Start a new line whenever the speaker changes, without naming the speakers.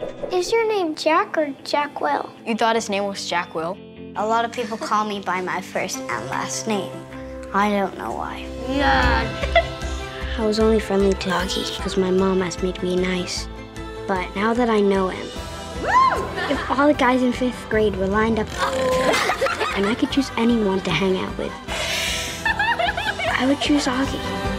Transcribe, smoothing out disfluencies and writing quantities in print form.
Is your name Jack or Jack Will?
You thought his name was Jack Will?
A lot of people call me by my first and last name. I don't know why.
Yeah.
I was only friendly to Augie because my mom asked me to be nice. But now that I know him, if all the guys in 5th grade were lined up and I could choose anyone to hang out with, I would choose Augie.